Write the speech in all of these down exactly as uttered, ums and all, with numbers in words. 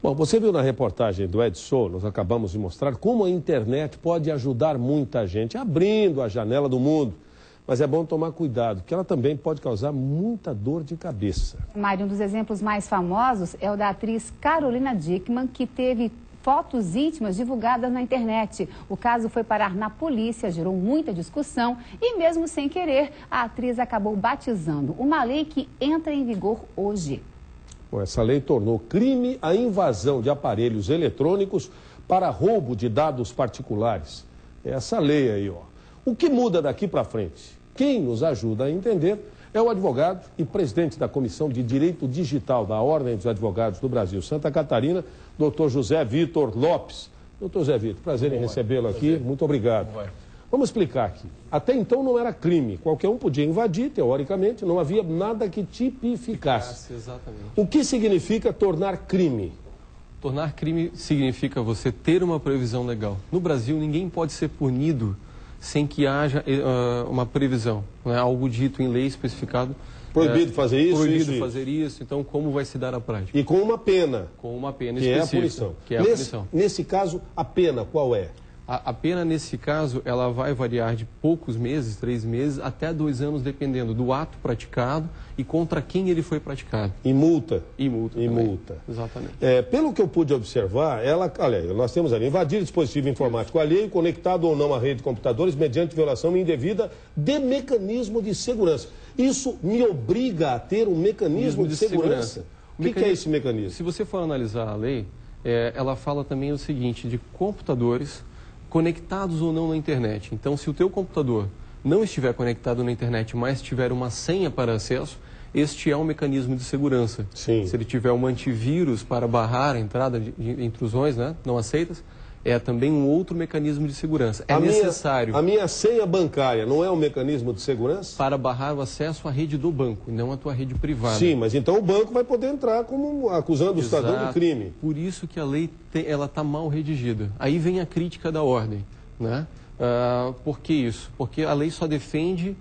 Bom, você viu na reportagem do Edson, nós acabamos de mostrar como a internet pode ajudar muita gente, abrindo a janela do mundo. Mas é bom tomar cuidado, porque ela também pode causar muita dor de cabeça. Mário, um dos exemplos mais famosos é o da atriz Carolina Dickmann, que teve fotos íntimas divulgadas na internet. O caso foi parar na polícia, gerou muita discussão e, mesmo sem querer, a atriz acabou batizando uma lei que entra em vigor hoje. Bom, essa lei tornou crime a invasão de aparelhos eletrônicos para roubo de dados particulares. É essa lei aí, ó. O que muda daqui para frente? Quem nos ajuda a entender é o advogado e presidente da Comissão de Direito Digital da Ordem dos Advogados do Brasil, Santa Catarina, doutor José Vitor Lopes. doutor José Vitor, prazer em recebê-lo aqui. Muito obrigado. Vamos explicar aqui. Até então não era crime. Qualquer um podia invadir, teoricamente, não havia nada que tipificasse. Exatamente. O que significa tornar crime? Tornar crime significa você ter uma previsão legal. No Brasil, ninguém pode ser punido sem que haja uh, uma previsão, né? Algo dito em lei especificado. Proibido é, fazer isso, Proibido isso, fazer isso. Então, como vai se dar a prática? E com uma pena. Com uma pena que específica. É a punição. Que é a nesse, punição. Nesse caso, a pena qual é? A, a pena, nesse caso, ela vai variar de poucos meses, três meses, até dois anos, dependendo do ato praticado e contra quem ele foi praticado. E multa. E multa E também. multa. Exatamente. É, pelo que eu pude observar, ela, olha, nós temos ali, invadir dispositivo informático alheio, conectado ou não à rede de computadores, mediante violação indevida de mecanismo de segurança. Isso me obriga a ter um mecanismo de, de segurança. segurança. O que, que é esse mecanismo? Se você for analisar a lei, é, ela fala também o seguinte, de computadores conectados ou não na internet. Então, se o teu computador não estiver conectado na internet, mas tiver uma senha para acesso, este é um mecanismo de segurança. Sim. Se ele tiver um antivírus para barrar a entrada de, de intrusões, né, não aceitas, é também um outro mecanismo de segurança. É a necessário... Minha, a minha senha bancária não é um mecanismo de segurança? Para barrar o acesso à rede do banco, não à tua rede privada. Sim, mas então o banco vai poder entrar como acusando Exato. o cidadão de crime. Por isso que a lei tem, ela está mal redigida. Aí vem a crítica da ordem, né? Ah, por que isso? Porque a lei só defende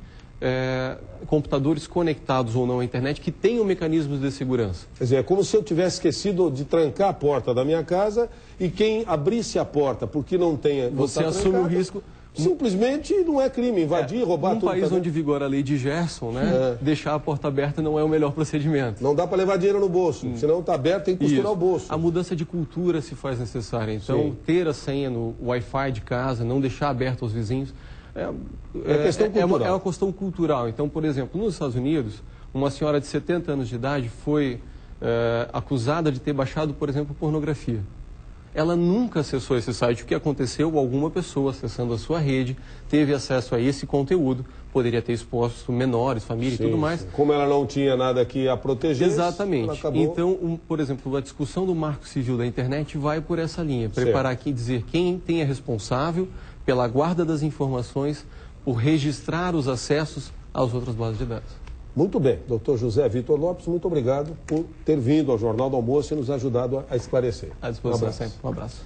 é, computadores conectados ou não à internet que tenham mecanismos de segurança. Quer dizer, é como se eu tivesse esquecido de trancar a porta da minha casa e quem abrisse a porta porque não tenha... Você assume o risco... Simplesmente não é crime, invadir, é, roubar num tudo. Num país também. onde vigora a lei de Gerson, né, é. deixar a porta aberta não é o melhor procedimento. Não dá para levar dinheiro no bolso, hum. senão está aberto, tem que costurar Isso. o bolso. A mudança de cultura se faz necessária. Então, Sim. ter a senha no Wi-Fi de casa, não deixar aberto aos vizinhos, é, é, é, questão é, cultural. uma, é uma questão cultural. Então, por exemplo, nos Estados Unidos, uma senhora de setenta anos de idade foi é, acusada de ter baixado, por exemplo, pornografia. Ela nunca acessou esse site. O que aconteceu? Alguma pessoa acessando a sua rede teve acesso a esse conteúdo, poderia ter exposto menores, família sim, e tudo mais. Sim. Como ela não tinha nada que a proteger. Exatamente. Ela acabou... Então, um, por exemplo, a discussão do Marco Civil da internet vai por essa linha. Preparar certo. Aqui e dizer quem tem é responsável pela guarda das informações, por registrar os acessos às outras bases de dados. Muito bem. doutor José Vitor Lopes, muito obrigado por ter vindo ao Jornal do Almoço e nos ajudado a esclarecer. À disposição um abraço. sempre. Um abraço.